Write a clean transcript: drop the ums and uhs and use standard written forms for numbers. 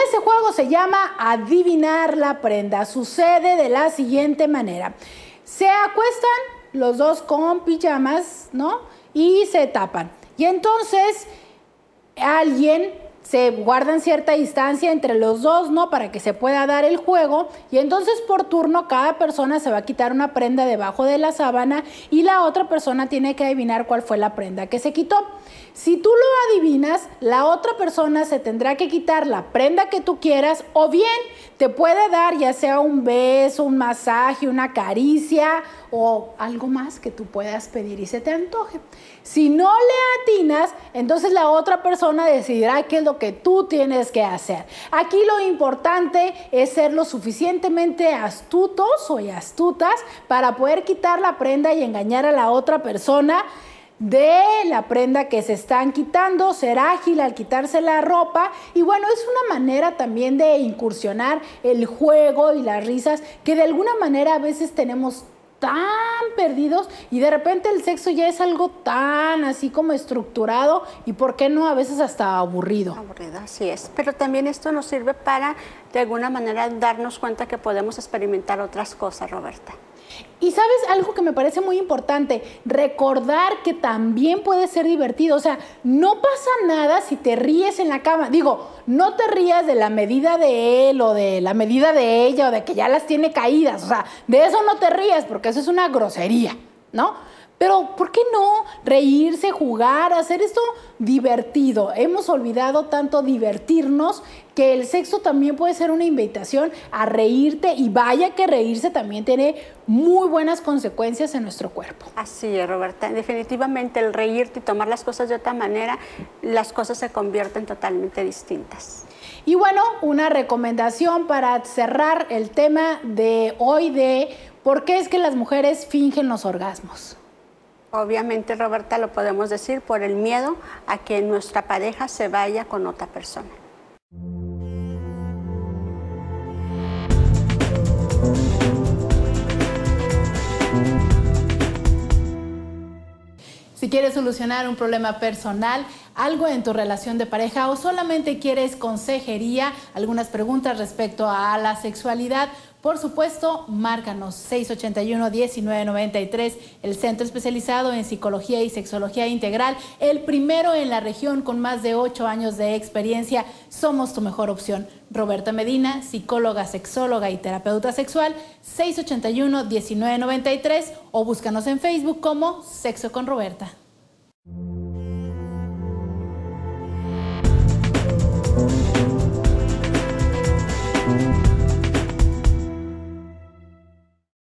este juego se llama adivinar la prenda. Sucede de la siguiente manera. Se acuestan los dos con pijamas, ¿no? Y se tapan. Y entonces se guardan cierta distancia entre los dos, ¿no? Para que se pueda dar el juego. Y entonces por turno cada persona se va a quitar una prenda debajo de la sábana y la otra persona tiene que adivinar cuál fue la prenda que se quitó. Si tú lo adivinas, la otra persona se tendrá que quitar la prenda que tú quieras o bien te puede dar ya sea un beso, un masaje, una caricia o algo más que tú puedas pedir y se te antoje. Si no le atinas, entonces la otra persona decidirá qué es lo que tú tienes que hacer. Aquí lo importante es ser lo suficientemente astutos o astutas para poder quitar la prenda y engañar a la otra persona de la prenda que se están quitando, ser ágil al quitarse la ropa y bueno, es una manera también de incursionar el juego y las risas que de alguna manera a veces tenemos tan perdidos y de repente el sexo ya es algo tan así como estructurado y por qué no a veces hasta aburrido. Aburrido, así es. Pero también esto nos sirve para de alguna manera darnos cuenta que podemos experimentar otras cosas, Roberta. Y sabes algo que me parece muy importante, recordar que también puede ser divertido, o sea, no pasa nada si te ríes en la cama, digo, no te rías de la medida de él o de la medida de ella o de que ya las tiene caídas, o sea, de eso no te rías porque eso es una grosería, ¿no? Pero, ¿por qué no reírse, jugar, hacer esto divertido? Hemos olvidado tanto divertirnos que el sexo también puede ser una invitación a reírte y vaya que reírse también tiene muy buenas consecuencias en nuestro cuerpo. Así es, Roberta. Definitivamente el reírte y tomar las cosas de otra manera, las cosas se convierten totalmente distintas. Y bueno, una recomendación para cerrar el tema de hoy de por qué es que las mujeres fingen los orgasmos. Obviamente, Roberta, lo podemos decir por el miedo a que nuestra pareja se vaya con otra persona. Si quieres solucionar un problema personal, algo en tu relación de pareja o solamente quieres consejería, algunas preguntas respecto a la sexualidad, por supuesto, márcanos 681-1993, el centro especializado en psicología y sexología integral, el primero en la región con más de 8 años de experiencia. Somos tu mejor opción. Roberta Medina, psicóloga, sexóloga y terapeuta sexual, 681-1993 o búscanos en Facebook como Sexo con Roberta.